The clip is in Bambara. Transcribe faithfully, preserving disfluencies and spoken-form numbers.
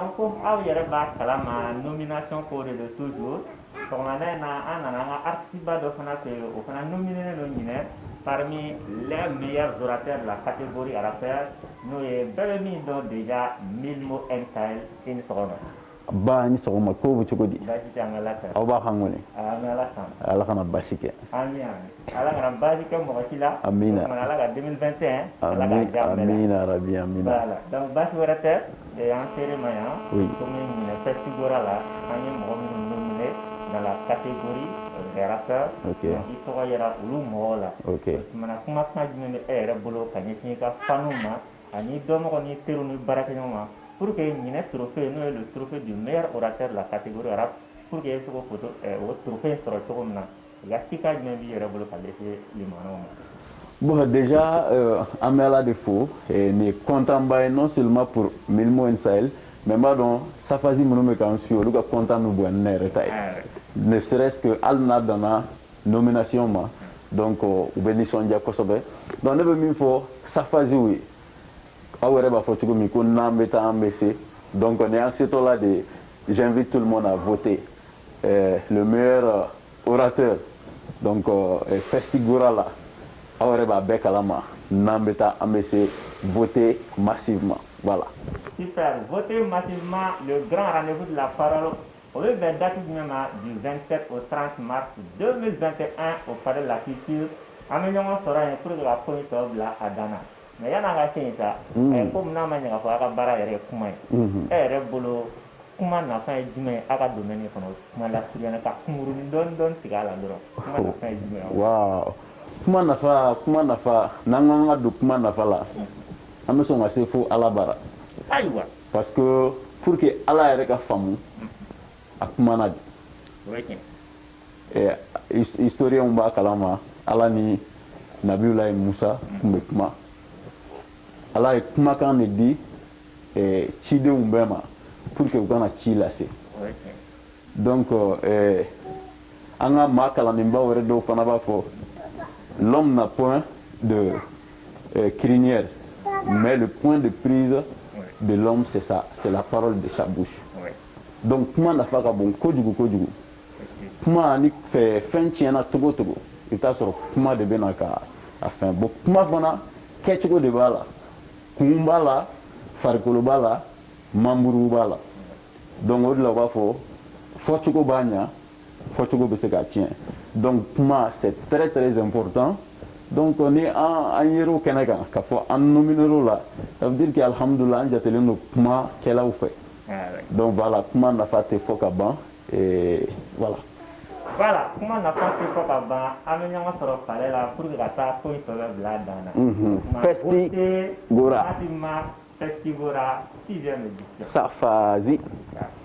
donc aw yɛrɛ b'a kalama nomination ko de don toujours sɔgɔmada in na an nana an ka artiste dɔ fana fɛ o fana nominé don ɲinɛ parmi les meilleurs orateurs de la catégorie rappeur n'o ye bɛɛ bɛ min dɔn déjà Milmo M Sahel i ni sɔgɔma. Ba ni sɔgɔma ko bɛ cogo di? Baasi tɛ an ka Ala fɛ. Aw b'a kan kɔni? An bɛ Ala kan. Ala kana baasi kɛ. Ami ami. Ala kana baasi kɛ mɔgɔ si la. Amina. Ala ka deux mille vingt et un. Ala ka diya bɛɛ la. Amina rabi amina. Voilà donc baasi wɛrɛ tɛ an ser'e ma yan. Oui. Komi ɲinɛ Festigora la an ye mɔgɔ minnu nominé dans la catégorie des rappeurs. Ok. I tɔgɔ yera olu mɔgɔw la. Ok. Tumana kumakan jumɛn bɛ e yɛrɛ bolo ka ɲɛsin i ka faniw ma ani dɔnbagaw ni teriw ni baarakɛɲɔgɔnw ma pour que ɲinɛ trophée n'o ye le trophée du meilleur orateur de la catégorie rap pour que e se k'o photo o trophée sɔrɔ cogo min na i ka cikan jumɛn b'i yɛrɛ bolo ka ɲɛsin limanaw ma. Bon, déjà, euh, en mêlant de faux, et n'est content non seulement pour Milmo M Sahel, mais donc ça faisait mon nom quand sur le content nous boire ne serait-ce que Alna dans la nomination ma donc au bénédiction de Kosobe. Donc ne veut même faut ça faisait oui. Awere ba fotugo mi ko nambeta ambc. Donc on est en cette là de j'invite tout le monde à voter euh, le meilleur euh, orateur. Donc euh, Festigora là. Awere ba bekalama nambeta ambc voter massivement. Voilà. Super, voter massivement le grand rendez-vous de la parole. Au lieu de date du vingt-sept au trente mars deux mille vingt et un au Palais de la Culture, Amélion sera un truc de la commission de la Adana. Mais il y a un gars ça, comme n'a pas de faire bara yɛrɛ kuma ye. E yɛrɛ bolo kuma nafa ye jumɛn ye a ka domaine kɔnɔ kuma lasurunya ka kunkurunin dɔɔni dɔɔni sigi a la dɔrɔn kuma nafa ye jumɛn ye. Waaw, kuma nafa kuma nafa n'an k'an ka don kuma nafa la an bɛ sɔn ka se fo Ala bara. Ayiwa. Parce que pour que Ala yɛrɛ ka faamu a kuma na de. O ye tiɲɛ. Eh, historien b'a kalama Ala ni Nabiyulahi Musa kun bɛ kuma. Ala ye kumakan de di eh, cidenw bɛɛ ma pour que u kana ci lase. Donc eh, an ka maa kalanninbaw yɛrɛ dɔw fana b'a fɔ l'homme n'a point de eh, crinière mais le point de prise de l'homme c'est ça, c'est la parole de sa bouche. Donc kuma nafa ka bon kojugu kojugu. Kuma ni fɛ fɛn tiɲɛna togo togo i bɛ taa sɔrɔ kuma de bɛ na ka a fɛn bon kuma fana kɛcogo de b'a la. Kun b'a la farikolo b'a la mamuru b'a la donc o de la u b'a fɔ fɔcogo b'a ɲa fɔcogo bɛ se ka tiɲɛ donc kuma c'est très très important donc ni an an yer'o kɛnɛ kan ka fɔ an nominer'o la ça veut dire que alhamdulillah an jatelen don kuma kɛlaw fɛ donc voilà kuma nafa tɛ fɔ ka ban et voilà. Voilà, kuma nafa tɛ fɔ ka ban an bɛ ɲɔgɔn sɔrɔ palais la pour que ka taa ko in tɔ bɛ bila dan na. Festigora. Festigora sixième édition. Safazi.